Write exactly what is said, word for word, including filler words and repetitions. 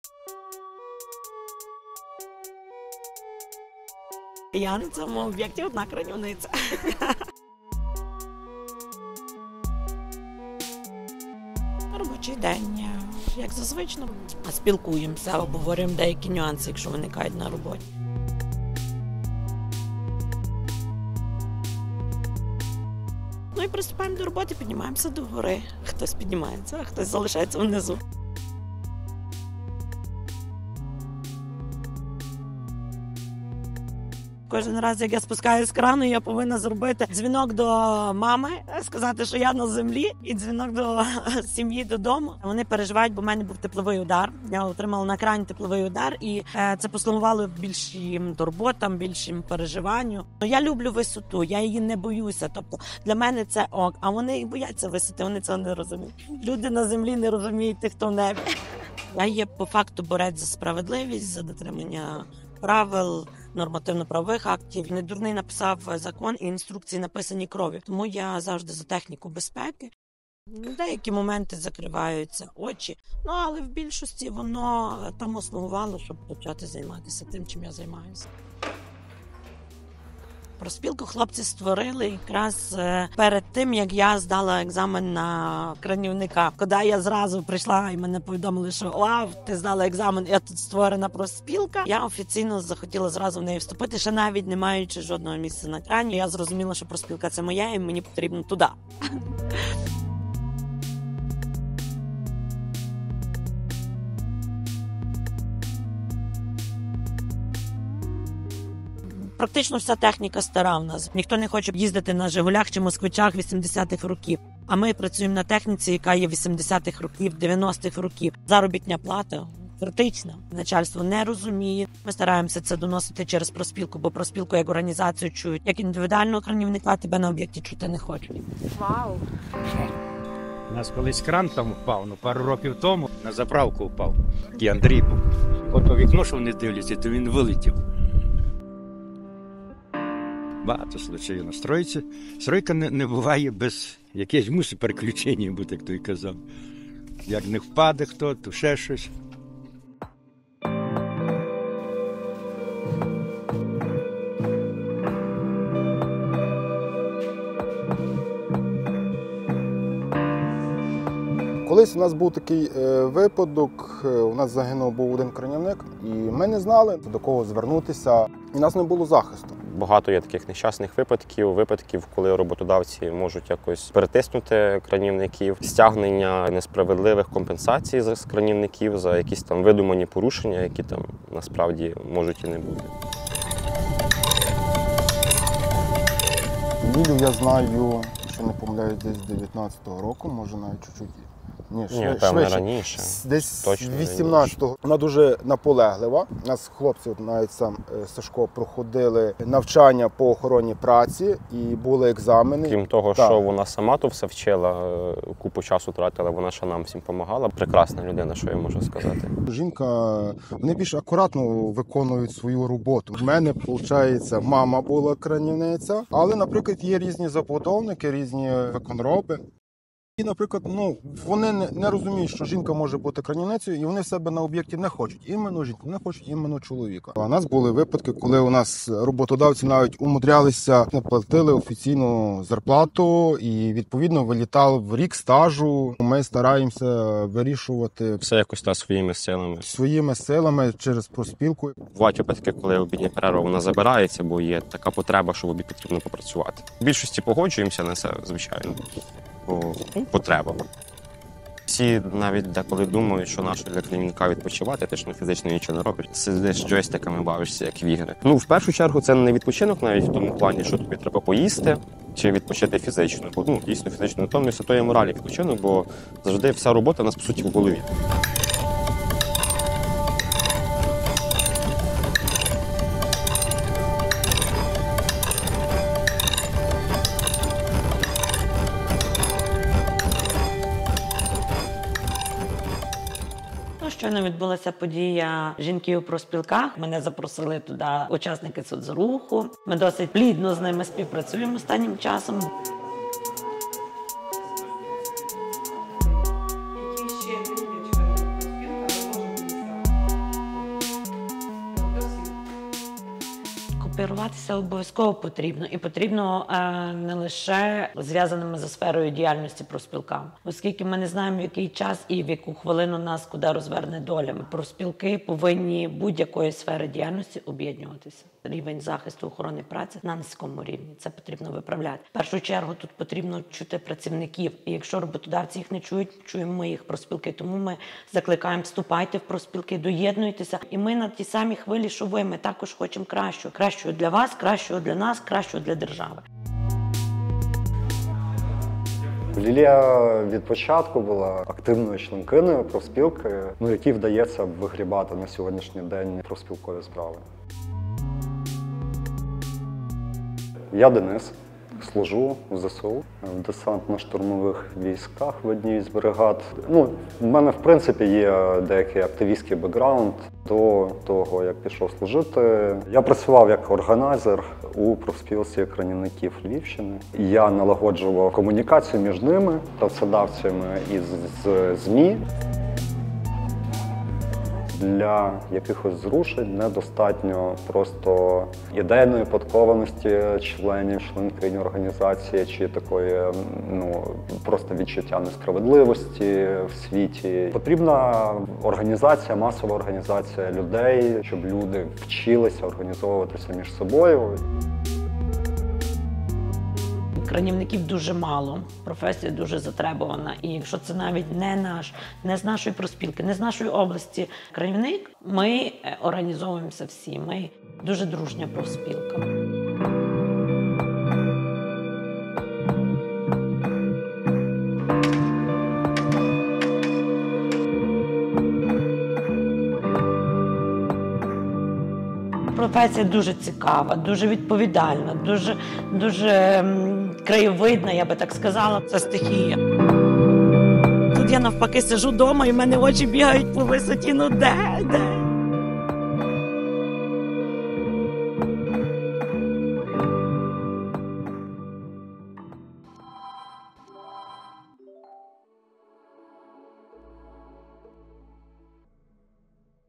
Я на цьому об'єкті одна кранівниця. Робочий день, як зазвичай, спілкуємося, обговорюємо деякі нюанси, якщо виникають на роботі. Ну і приступаємо до роботи, піднімаємося до гори. Хтось піднімається, а хтось залишається внизу. Кожен раз, як я спускаюся з крану, я повинна зробити дзвінок до мами, сказати, що я на землі, і дзвінок до сім'ї додому. Вони переживають, бо в мене був тепловий удар. Я отримала на крані тепловий удар, і це послугувало більшим турботам, більшим переживанню. Я люблю висоту, я її не боюся. Тобто для мене це ок, а вони бояться висоти, вони цього не розуміють. Люди на землі не розуміють тих, хто в небі. Я є по факту борець за справедливість, за дотримання правил, нормативно-правових актів. Недурний написав закон і інструкції написані кров'ю. Тому я завжди за техніку безпеки. Деякі моменти закриваються очі, ну але в більшості воно там основувало, щоб почати займатися тим, чим я займаюся. Профспілку хлопці створили якраз перед тим, як я здала екзамен на кранівника. Коли я зразу прийшла і мене повідомили, що «Вау, ти здала екзамен, і тут створена профспілка», я офіційно захотіла зразу в неї вступити, ще навіть не маючи жодного місця на крані. Я зрозуміла, що профспілка – це моя, і мені потрібно туди. Практично вся техніка стара в нас. Ніхто не хоче їздити на «Жигулях» чи «Москвичах» вісімдесятих років. А ми працюємо на техніці, яка є вісімдесятих років, дев'яностих років. Заробітня плата критична. Начальство не розуміє. Ми стараємося це доносити через профспілку, бо профспілку як організацію чують. Як індивідуального кранівника тебе на об'єкті чути не хочуть. Вау! У нас колись кран там впав, ну пару років тому на заправку впав. І Андрій був. От у вікно, що вони дивляться, то він вилетів. Багато случаїв на стройці. Стройка не, не буває без якихось мусить переключення бути, як той казав. Як не впаде хто, то ще щось. Колись у нас був такий е, випадок, е, у нас загинув був один кранівник, і ми не знали, до кого звернутися, і у нас не було захисту. Багато є таких нещасних випадків, випадків, коли роботодавці можуть якось перетиснути кранівників, стягнення несправедливих компенсацій з кранівників за якісь там видумані порушення, які там насправді можуть і не бути. Лілю я знаю, що не помиляюсь, десь з дев'ятнадцятого року, може навіть чуть-чуть. Ні, Ні, певно, раніше. Десь Точно вісімнадцятого. Вона дуже наполеглива. У нас хлопці, навіть сам Сашко, проходили навчання по охороні праці і були екзамени. Крім того, так. що вона сама то все вчила, купу часу тратила, вона ще нам всім допомагала. Прекрасна людина, що я можу сказати. Жінка, вони більш акуратно виконують свою роботу. У мене, виходить, мама була кранівниця, але, наприклад, є різні забудовники, різні виконроби. І, наприклад, ну, вони не, не розуміють, що жінка може бути кранівницею, і вони в себе на об'єкті не хочуть іменно жінку, не хочуть іменно чоловіка. У нас були випадки, коли у нас роботодавці навіть умудрялися, не платили офіційну зарплату і, відповідно, вилітав рік стажу. Ми стараємося вирішувати Все якось та своїми силами. своїми силами через профспілку. Бувають випадки, коли обідня перерва вона забирається, бо є така потреба, що в обід потрібно попрацювати. В більшості погоджуємося на це, звичайно. Бо потреба. Всі навіть деколи думають, що нащо для кранівника відпочивати, ти ж фізично нічого не робиш. Сидиш з джойстиками, бавишся, як в ігри. Ну, в першу чергу, це не відпочинок навіть в тому плані, що тобі треба поїсти чи відпочити фізично. Бо, ну, дійсно, фізично натомість, то є моральний відпочинок, бо завжди вся робота у нас, по суті, в голові. Щойно відбулася подія «Жінки у профспілках». Мене запросили туди учасники соцруху. Ми досить плідно з ними співпрацюємо останнім часом. Інспіруватися обов'язково потрібно. І потрібно е, не лише зв'язаними за сферою діяльності профспілками. Оскільки ми не знаємо, в який час і в яку хвилину нас куди розверне доля. Профспілки повинні будь-якої сфери діяльності об'єднуватися. Рівень захисту охорони праці на низькому рівні. Це потрібно виправляти. В першу чергу тут потрібно чути працівників. І якщо роботодавці їх не чують, чуємо ми їх профспілки. Тому ми закликаємо, вступайте в профспілки, доєднуйтеся. І ми на тій самій хвилі, що ви, ми також хочемо кращого. Кращого для вас, кращого для нас, кращого для держави. Лілія від початку була активною членкиною профспілки, ну, якій вдається вигрібати на сьогоднішній день профспілкові справи. Я Денис, служу в ЗСУ, в десантно-штурмових військах в одній з бригад. Ну, в мене, в принципі, є деякий активістський бекграунд. До того, як пішов служити, я працював як органайзер у профспілці кранівників Львівщини. Я налагоджував комунікацію між ними, працедавцями і з ЗМІ. Для якихось зрушень недостатньо просто ідейної подкованості членів, членкинь організації чи такої, ну, просто відчуття несправедливості в світі. Потрібна організація, масова організація людей, щоб люди вчилися організовуватися між собою. Кранівників дуже мало, професія дуже затребувана. І якщо це навіть не наш, не з нашої профспілки, не з нашої області кранівник, ми організовуємося всі. Ми дуже дружня профспілка. Професія дуже цікава, дуже відповідальна, дуже, дуже м, краєвидна, я би так сказала. Це стихія. Тут я навпаки сижу вдома і в мене очі бігають по висоті. Ну де, де?